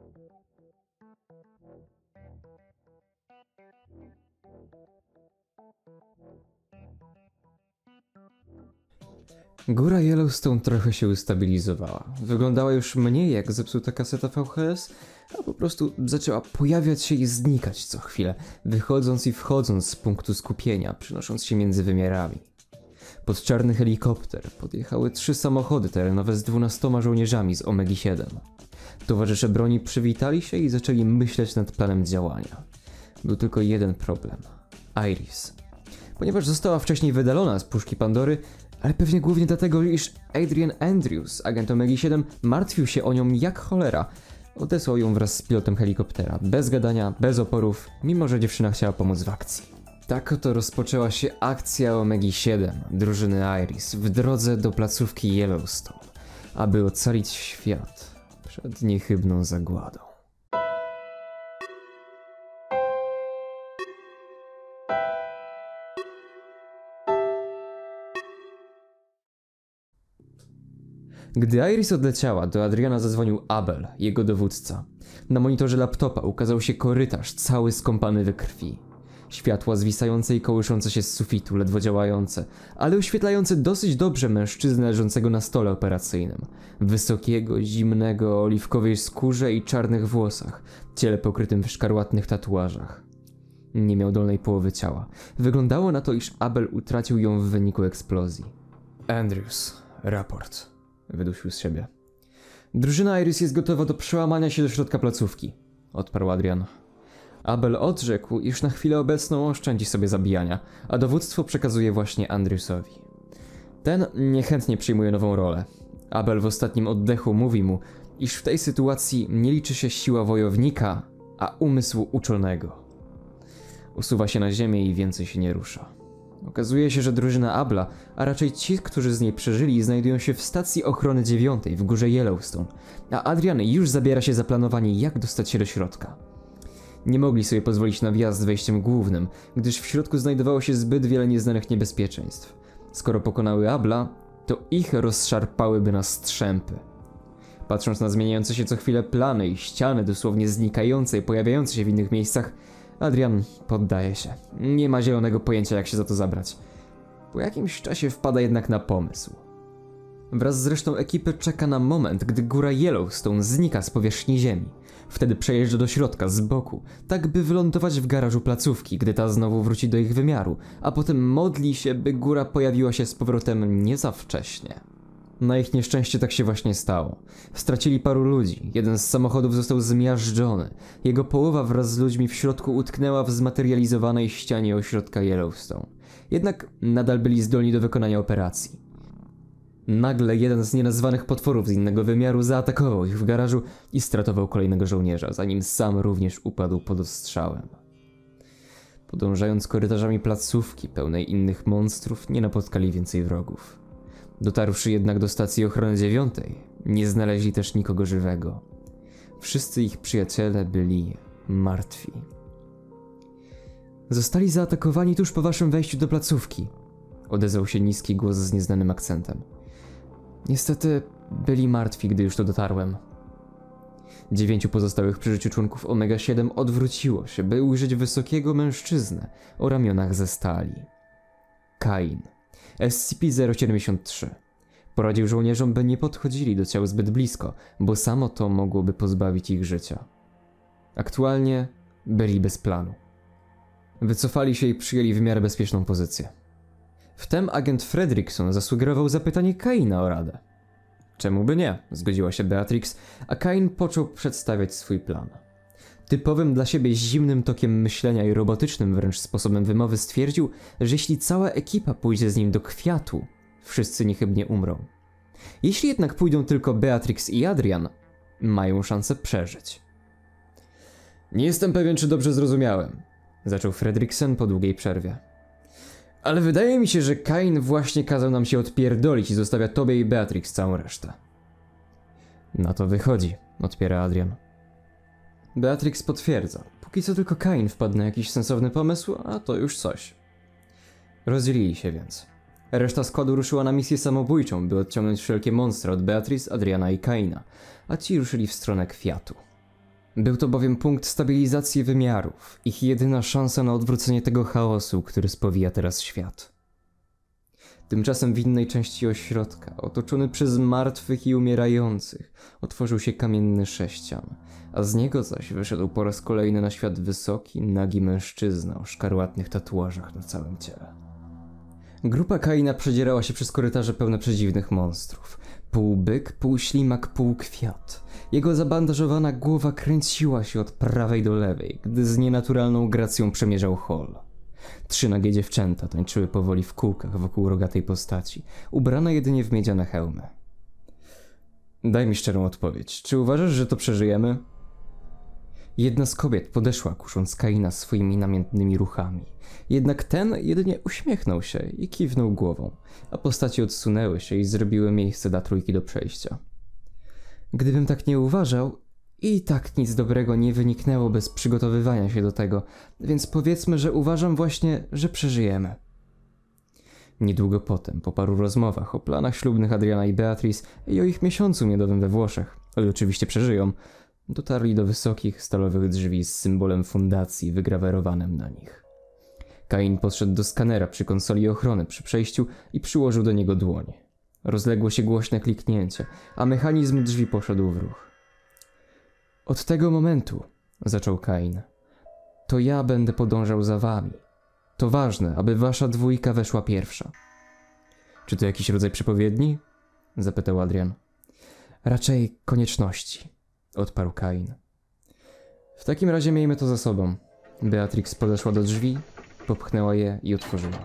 Góra Yellowstone trochę się ustabilizowała. Wyglądała już mniej jak zepsuta kaseta VHS, a po prostu zaczęła pojawiać się i znikać co chwilę, wychodząc i wchodząc z punktu skupienia, przynosząc się między wymiarami. Pod czarny helikopter podjechały 3 samochody terenowe z 12 żołnierzami z Omegi 7. Towarzysze broni przywitali się i zaczęli myśleć nad planem działania. Był tylko jeden problem. Iris. Ponieważ została wcześniej wydalona z puszki Pandory, ale pewnie głównie dlatego, iż Adrian Andrews, agent Omegi 7, martwił się o nią jak cholera. Odesłał ją wraz z pilotem helikoptera, bez gadania, bez oporów, mimo że dziewczyna chciała pomóc w akcji. Tak oto rozpoczęła się akcja Omegi 7, drużyny Iris, w drodze do placówki Yellowstone, aby ocalić świat przed niechybną zagładą. Gdy Iris odleciała, do Adriana zadzwonił Abel, jego dowódca. Na monitorze laptopa ukazał się korytarz cały skąpany we krwi. Światła zwisające i kołyszące się z sufitu, ledwo działające, ale oświetlające dosyć dobrze mężczyznę leżącego na stole operacyjnym. Wysokiego, zimnego, o oliwkowej skórze i czarnych włosach, ciele pokrytym w szkarłatnych tatuażach. Nie miał dolnej połowy ciała. Wyglądało na to, iż Abel utracił ją w wyniku eksplozji. Andrews, raport. Wydusił z siebie. Drużyna Iris jest gotowa do przełamania się do środka placówki, odparł Adrian. Abel odrzekł, iż na chwilę obecną oszczędzi sobie zabijania, a dowództwo przekazuje właśnie Andrewsowi. Ten niechętnie przyjmuje nową rolę. Abel w ostatnim oddechu mówi mu, iż w tej sytuacji nie liczy się siła wojownika, a umysł uczonego. Usuwa się na ziemię i więcej się nie rusza. Okazuje się, że drużyna Abla, a raczej ci, którzy z niej przeżyli, znajdują się w stacji ochrony 9 w górze Yellowstone, a Adrian już zabiera się za planowanie, jak dostać się do środka. Nie mogli sobie pozwolić na wjazd wejściem głównym, gdyż w środku znajdowało się zbyt wiele nieznanych niebezpieczeństw. Skoro pokonały Abla, to ich rozszarpałyby na strzępy. Patrząc na zmieniające się co chwilę plany i ściany dosłownie znikające i pojawiające się w innych miejscach, Adrian poddaje się. Nie ma zielonego pojęcia, jak się za to zabrać. Po jakimś czasie wpada jednak na pomysł. Wraz z resztą ekipy czeka na moment, gdy góra Yellowstone znika z powierzchni ziemi. Wtedy przejeżdża do środka, z boku, tak by wylądować w garażu placówki, gdy ta znowu wróci do ich wymiaru, a potem modli się, by góra pojawiła się z powrotem nie za wcześnie. Na ich nieszczęście tak się właśnie stało. Stracili paru ludzi, jeden z samochodów został zmiażdżony, jego połowa wraz z ludźmi w środku utknęła w zmaterializowanej ścianie ośrodka Yellowstone. Jednak nadal byli zdolni do wykonania operacji. Nagle jeden z nienazwanych potworów z innego wymiaru zaatakował ich w garażu i stratował kolejnego żołnierza, zanim sam również upadł pod ostrzałem. Podążając korytarzami placówki pełnej innych monstrów, nie napotkali więcej wrogów. Dotarłszy jednak do stacji ochrony 9, nie znaleźli też nikogo żywego. Wszyscy ich przyjaciele byli martwi. Zostali zaatakowani tuż po waszym wejściu do placówki, odezwał się niski głos z nieznanym akcentem. Niestety byli martwi, gdy już tu dotarłem. 9 pozostałych przy życiu członków Omega 7 odwróciło się, by ujrzeć wysokiego mężczyznę o ramionach ze stali. Kain, SCP-073. Poradził żołnierzom, by nie podchodzili do ciał zbyt blisko, bo samo to mogłoby pozbawić ich życia. Aktualnie byli bez planu. Wycofali się i przyjęli w miarę bezpieczną pozycję. Wtem agent Fredrickson zasugerował zapytanie Kaina o radę. Czemu by nie? Zgodziła się Beatrix, a Kain począł przedstawiać swój plan. Typowym dla siebie zimnym tokiem myślenia i robotycznym wręcz sposobem wymowy stwierdził, że jeśli cała ekipa pójdzie z nim do kwiatu, wszyscy niechybnie umrą. Jeśli jednak pójdą tylko Beatrix i Adrian, mają szansę przeżyć. Nie jestem pewien, czy dobrze zrozumiałem, zaczął Fredrickson po długiej przerwie. Ale wydaje mi się, że Kain właśnie kazał nam się odpierdolić i zostawia tobie i Beatrix całą resztę. Na to wychodzi, odpiera Adrian. Beatrix potwierdza. Póki co tylko Kain wpadł na jakiś sensowny pomysł, a to już coś. Rozdzielili się więc. Reszta składu ruszyła na misję samobójczą, by odciągnąć wszelkie monstra od Beatrice, Adriana i Kaina, a ci ruszyli w stronę kwiatu. Był to bowiem punkt stabilizacji wymiarów, ich jedyna szansa na odwrócenie tego chaosu, który spowija teraz świat. Tymczasem w innej części ośrodka, otoczony przez martwych i umierających, otworzył się kamienny sześcian, a z niego zaś wyszedł po raz kolejny na świat wysoki, nagi mężczyzna o szkarłatnych tatuażach na całym ciele. Grupa Kaina przedzierała się przez korytarze pełne przedziwnych monstrów. Pół byk, pół ślimak, pół kwiat. Jego zabandażowana głowa kręciła się od prawej do lewej, gdy z nienaturalną gracją przemierzał hol. 3 nagie dziewczęta tańczyły powoli w kółkach wokół rogatej postaci, ubrane jedynie w miedziane hełmy. Daj mi szczerą odpowiedź, czy uważasz, że to przeżyjemy? Jedna z kobiet podeszła, kusząc Kaina swoimi namiętnymi ruchami. Jednak ten jedynie uśmiechnął się i kiwnął głową, a postaci odsunęły się i zrobiły miejsce dla trójki do przejścia. Gdybym tak nie uważał, i tak nic dobrego nie wyniknęło bez przygotowywania się do tego, więc powiedzmy, że uważam właśnie, że przeżyjemy. Niedługo potem, po paru rozmowach o planach ślubnych Adriana i Beatrice i o ich miesiącu miodowym we Włoszech, o ile oczywiście przeżyją, dotarli do wysokich, stalowych drzwi z symbolem fundacji wygrawerowanym na nich. Kain podszedł do skanera przy konsoli ochrony przy przejściu i przyłożył do niego dłoń. Rozległo się głośne kliknięcie, a mechanizm drzwi poszedł w ruch. Od tego momentu, zaczął Kain, to ja będę podążał za wami. To ważne, aby wasza dwójka weszła pierwsza. Czy to jakiś rodzaj przepowiedni? Zapytał Adrian. Raczej konieczności, odparł Kain. W takim razie miejmy to za sobą. Beatrix podeszła do drzwi, popchnęła je i otworzyła.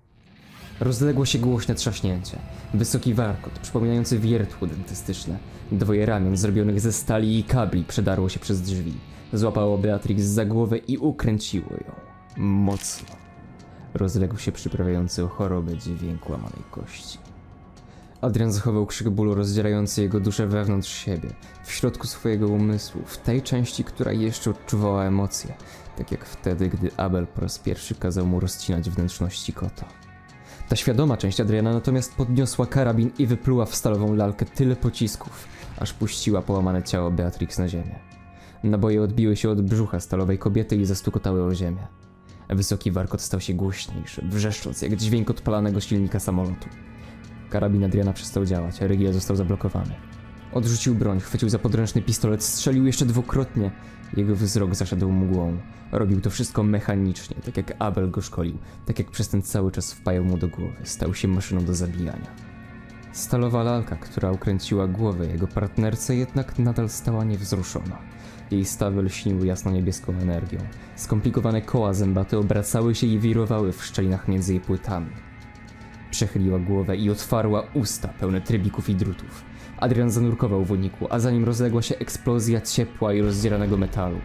Rozległo się głośne trzaśnięcie. Wysoki warkot, przypominający wiertło dentystyczne. 2 ramion zrobionych ze stali i kabli przedarło się przez drzwi. Złapało Beatrix za głowę i ukręciło ją. Mocno. Rozległ się przyprawiający o chorobę dźwięk łamanej kości. Adrian zachował krzyk bólu rozdzierający jego duszę wewnątrz siebie, w środku swojego umysłu, w tej części, która jeszcze odczuwała emocje, tak jak wtedy, gdy Abel po raz pierwszy kazał mu rozcinać wnętrzności kota. Ta świadoma część Adriana natomiast podniosła karabin i wypluła w stalową lalkę tyle pocisków, aż puściła połamane ciało Beatrix na ziemię. Naboje odbiły się od brzucha stalowej kobiety i zastukotały o ziemię. Wysoki warkot stał się głośniejszy, wrzeszcząc jak dźwięk odpalanego silnika samolotu. Karabin Adriana przestał działać, a Rygiel został zablokowany. Odrzucił broń, chwycił za podręczny pistolet, strzelił jeszcze 2-krotnie. Jego wzrok zaszedł mgłą. Robił to wszystko mechanicznie, tak jak Abel go szkolił, tak jak przez ten cały czas wpajał mu do głowy. Stał się maszyną do zabijania. Stalowa lalka, która ukręciła głowę jego partnerce, jednak nadal stała niewzruszona. Jej stawy lśniły jasno-niebieską energią. Skomplikowane koła zębate obracały się i wirowały w szczelinach między jej płytami. Przechyliła głowę i otwarła usta pełne trybików i drutów. Adrian zanurkował w uniku, a za nim rozległa się eksplozja ciepła i rozdzieranego metalu.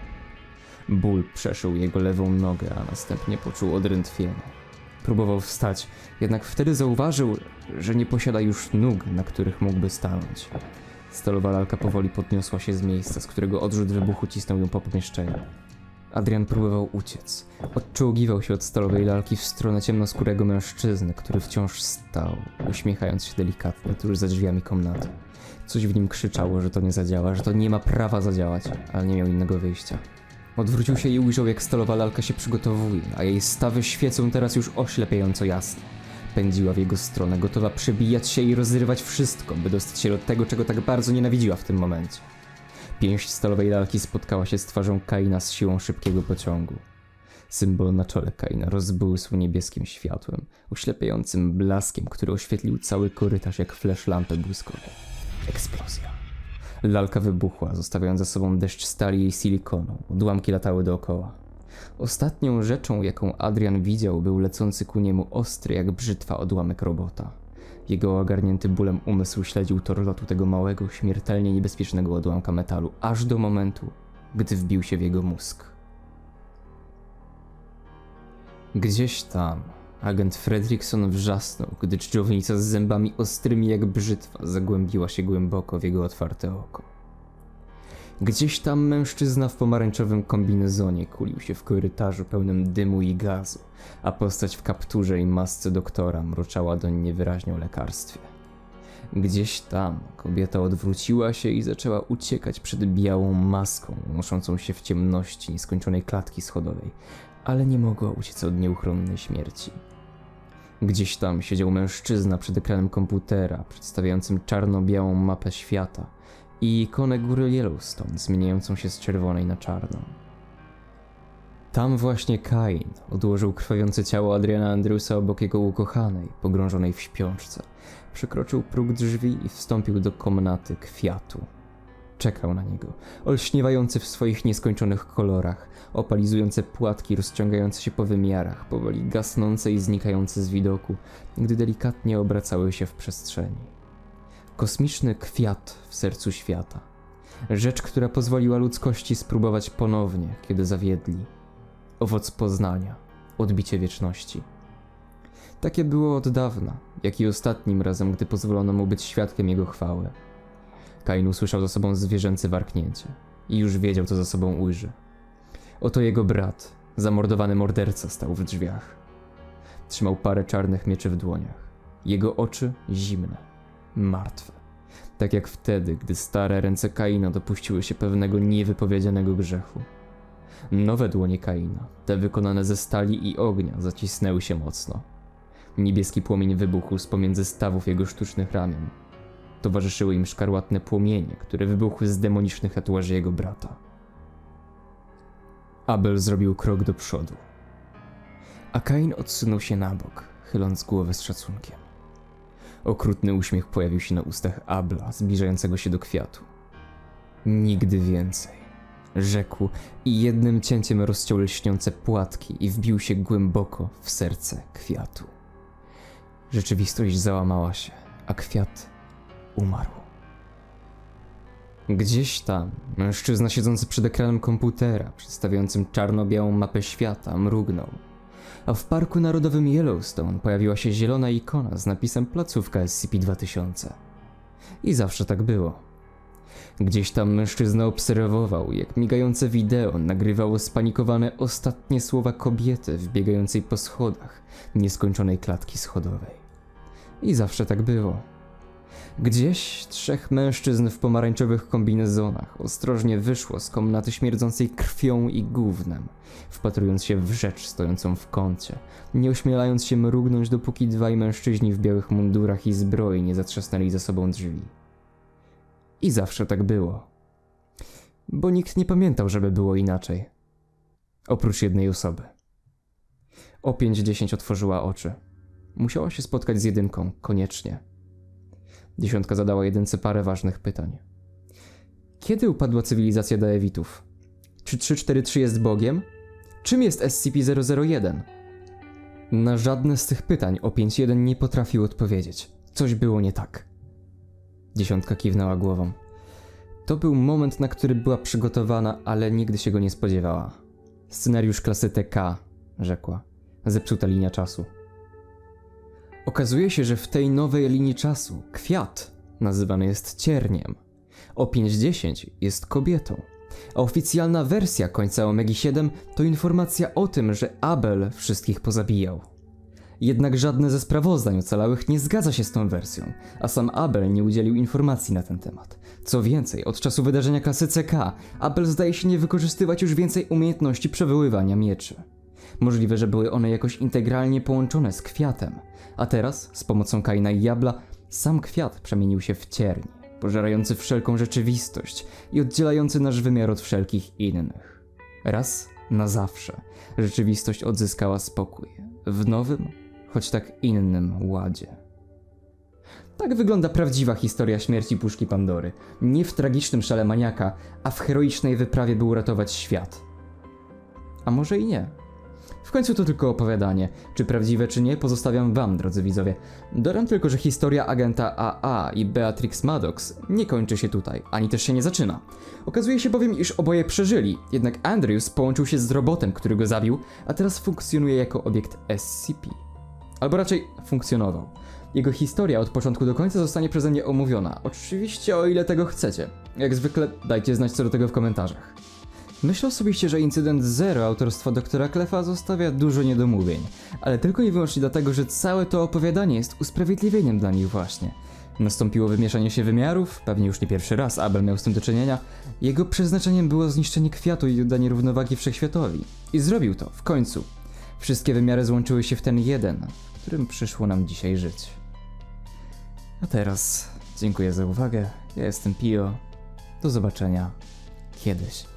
Ból przeszył jego lewą nogę, a następnie poczuł odrętwienie. Próbował wstać, jednak wtedy zauważył, że nie posiada już nóg, na których mógłby stanąć. Stalowa lalka powoli podniosła się z miejsca, z którego odrzut wybuchu cisnął ją po pomieszczeniu. Adrian próbował uciec. Odczołgiwał się od stalowej lalki w stronę ciemnoskórego mężczyzny, który wciąż stał, uśmiechając się delikatnie tuż za drzwiami komnaty. Coś w nim krzyczało, że to nie zadziała, że to nie ma prawa zadziałać, ale nie miał innego wyjścia. Odwrócił się i ujrzał, jak stalowa lalka się przygotowuje, a jej stawy świecą teraz już oślepiająco jasno. Pędziła w jego stronę, gotowa przebijać się i rozrywać wszystko, by dostać się do tego, czego tak bardzo nienawidziła w tym momencie. Pięść stalowej lalki spotkała się z twarzą Kaina z siłą szybkiego pociągu. Symbol na czole Kaina rozbłysł niebieskim światłem, oślepiającym blaskiem, który oświetlił cały korytarz jak flashlampę błyskową. Eksplozja. Lalka wybuchła, zostawiając za sobą deszcz stali i silikonu. Odłamki latały dookoła. Ostatnią rzeczą, jaką Adrian widział, był lecący ku niemu ostry jak brzytwa odłamek robota. Jego ogarnięty bólem umysł śledził tor lotu tego małego, śmiertelnie niebezpiecznego odłamka metalu, aż do momentu, gdy wbił się w jego mózg. Gdzieś tam agent Fredrickson wrzasnął, gdy dżdżownica z zębami ostrymi jak brzytwa zagłębiła się głęboko w jego otwarte oko. Gdzieś tam mężczyzna w pomarańczowym kombinezonie kulił się w korytarzu pełnym dymu i gazu, a postać w kapturze i masce doktora mruczała doń niewyraźnie o lekarstwie. Gdzieś tam kobieta odwróciła się i zaczęła uciekać przed białą maską unoszącą się w ciemności nieskończonej klatki schodowej, ale nie mogła uciec od nieuchronnej śmierci. Gdzieś tam siedział mężczyzna przed ekranem komputera przedstawiającym czarno-białą mapę świata i ikonę góry Yellowstone zmieniającą się z czerwonej na czarną. Tam właśnie Kain odłożył krwawiące ciało Adriana Andrewsa obok jego ukochanej, pogrążonej w śpiączce. Przekroczył próg drzwi i wstąpił do komnaty kwiatu. Czekał na niego, olśniewający w swoich nieskończonych kolorach, opalizujące płatki rozciągające się po wymiarach, powoli gasnące i znikające z widoku, gdy delikatnie obracały się w przestrzeni. Kosmiczny kwiat w sercu świata. Rzecz, która pozwoliła ludzkości spróbować ponownie, kiedy zawiedli. Owoc poznania, odbicie wieczności. Takie było od dawna, jak i ostatnim razem, gdy pozwolono mu być świadkiem jego chwały. Kain usłyszał za sobą zwierzęce warknięcie i już wiedział, co za sobą ujrzy. Oto jego brat, zamordowany morderca, stał w drzwiach. Trzymał parę czarnych mieczy w dłoniach. Jego oczy zimne, martwe. Tak jak wtedy, gdy stare ręce Kaina dopuściły się pewnego niewypowiedzianego grzechu. Nowe dłonie Kaina, te wykonane ze stali i ognia, zacisnęły się mocno. Niebieski płomień wybuchł z pomiędzy stawów jego sztucznych ramion. Towarzyszyły im szkarłatne płomienie, które wybuchły z demonicznych tatuaży jego brata. Abel zrobił krok do przodu, a Kain odsunął się na bok, chyląc głowę z szacunkiem. Okrutny uśmiech pojawił się na ustach Abla, zbliżającego się do kwiatu. Nigdy więcej, rzekł i jednym cięciem rozciął lśniące płatki i wbił się głęboko w serce kwiatu. Rzeczywistość załamała się, a kwiat umarł. Gdzieś tam mężczyzna siedzący przed ekranem komputera, przedstawiającym czarno-białą mapę świata, mrugnął. A w Parku Narodowym Yellowstone pojawiła się zielona ikona z napisem placówka SCP-2000. I zawsze tak było. Gdzieś tam mężczyzna obserwował, jak migające wideo nagrywało spanikowane ostatnie słowa kobiety wbiegającej po schodach nieskończonej klatki schodowej. I zawsze tak było. Gdzieś trzech mężczyzn w pomarańczowych kombinezonach ostrożnie wyszło z komnaty śmierdzącej krwią i gównem, wpatrując się w rzecz stojącą w kącie, nie ośmielając się mrugnąć, dopóki dwaj mężczyźni w białych mundurach i zbroi nie zatrzasnęli za sobą drzwi. I zawsze tak było. Bo nikt nie pamiętał, żeby było inaczej. Oprócz jednej osoby. O 5:10 otworzyła oczy. Musiała się spotkać z jedynką, koniecznie. Dziesiątka zadała jedynce parę ważnych pytań. Kiedy upadła cywilizacja Daewitów? Czy 343 jest Bogiem? Czym jest SCP-001? Na żadne z tych pytań o 5:1 nie potrafił odpowiedzieć. Coś było nie tak. Dziesiątka kiwnęła głową. To był moment, na który była przygotowana, ale nigdy się go nie spodziewała. Scenariusz klasy TK, rzekła. Zepsuta linia czasu. Okazuje się, że w tej nowej linii czasu kwiat nazywany jest cierniem. O 5:10 jest kobietą. A oficjalna wersja końca Omegi 7 to informacja o tym, że Abel wszystkich pozabijał. Jednak żadne ze sprawozdań ocalałych nie zgadza się z tą wersją, a sam Abel nie udzielił informacji na ten temat. Co więcej, od czasu wydarzenia klasy CK, Abel zdaje się nie wykorzystywać już więcej umiejętności przewoływania mieczy. Możliwe, że były one jakoś integralnie połączone z kwiatem, a teraz, z pomocą Kaina i Diabla, sam kwiat przemienił się w cierń, pożerający wszelką rzeczywistość i oddzielający nasz wymiar od wszelkich innych. Raz na zawsze rzeczywistość odzyskała spokój, w nowym, choć tak innym ładzie. Tak wygląda prawdziwa historia śmierci Puszki Pandory. Nie w tragicznym szale maniaka, a w heroicznej wyprawie, by uratować świat. A może i nie. W końcu to tylko opowiadanie. Czy prawdziwe, czy nie, pozostawiam wam, drodzy widzowie. Dodam tylko, że historia agenta AA i Beatrix Maddox nie kończy się tutaj, ani też się nie zaczyna. Okazuje się bowiem, iż oboje przeżyli, jednak Andrews połączył się z robotem, który go zabił, a teraz funkcjonuje jako obiekt SCP. Albo raczej funkcjonował. Jego historia od początku do końca zostanie przeze mnie omówiona. Oczywiście o ile tego chcecie. Jak zwykle dajcie znać co do tego w komentarzach. Myślę osobiście, że Incydent Zero autorstwa doktora Klefa zostawia dużo niedomówień, ale tylko i wyłącznie dlatego, że całe to opowiadanie jest usprawiedliwieniem dla nich właśnie. Nastąpiło wymieszanie się wymiarów, pewnie już nie pierwszy raz Abel miał z tym do czynienia. Jego przeznaczeniem było zniszczenie kwiatu i oddanie równowagi wszechświatowi. I zrobił to, w końcu. Wszystkie wymiary złączyły się w ten jeden, w którym przyszło nam dzisiaj żyć. A teraz dziękuję za uwagę, ja jestem Pio. Do zobaczenia kiedyś.